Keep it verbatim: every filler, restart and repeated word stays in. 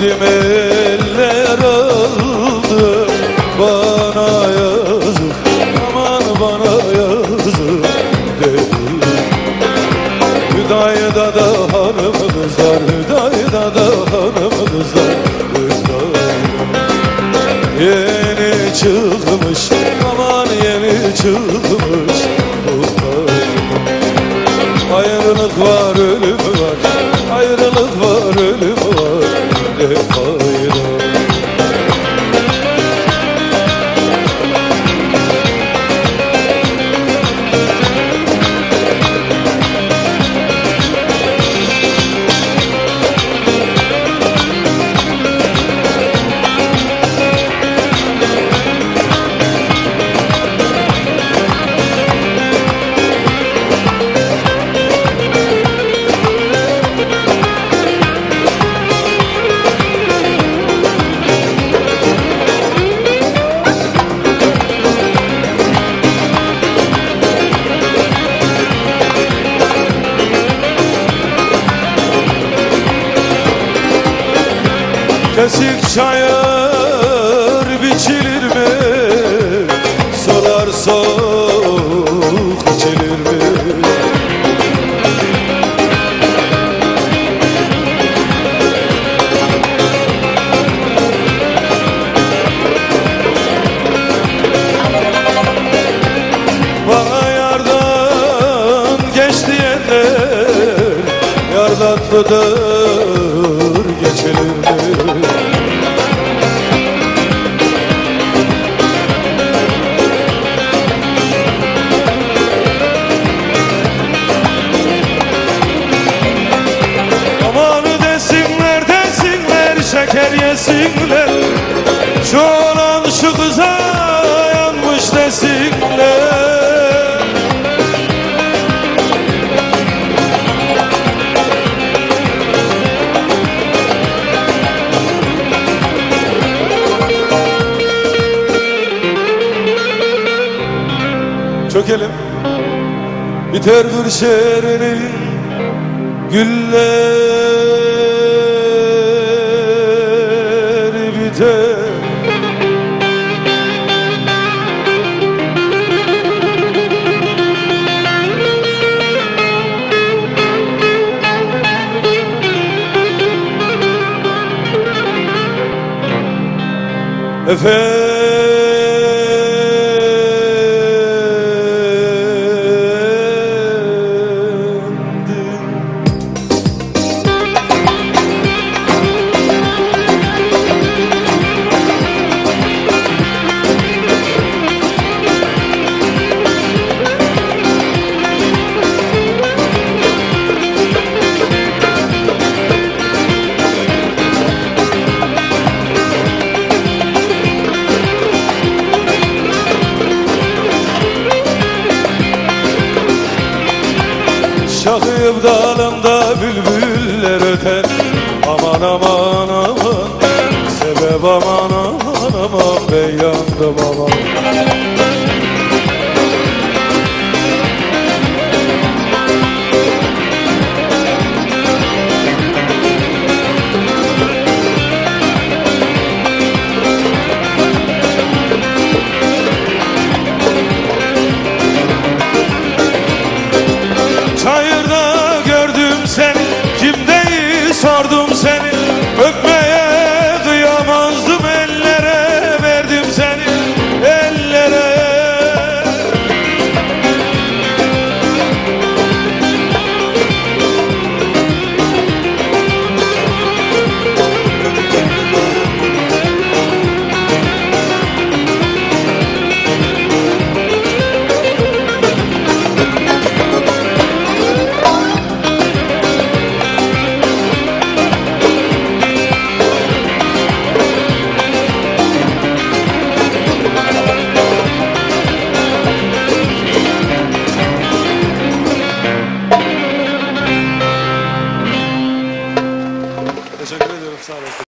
Kadim eller aldı, bana yazık, aman bana yazık dedi. Hüdayda da hanım kızlar, Hüdayda da hanım kızlar, Hüdayda yeni çıkmış, aman yeni çıkmış Hüdayda. Ayrılık var, ölüm var, ayrılık var, ölüm var, ne fayda. Kesik çayır biçilir mi? Sular soğuk içilir mi? Bana yardan geç diyenler yardan mıdır geçilir mi? Şeker yesinler, şu olan şu kıza yanmış desinler. Çökelim, biter Kırşehir'in güller. Efendim Şakıyıp dalında bülbüller öter, aman aman aman, sebep aman aman aman, ben yandım aman. Sordum seni, öpmeye kıyamazdım, ellere verdim seni, ellere. Teşekkür ediyorum, sağ olun.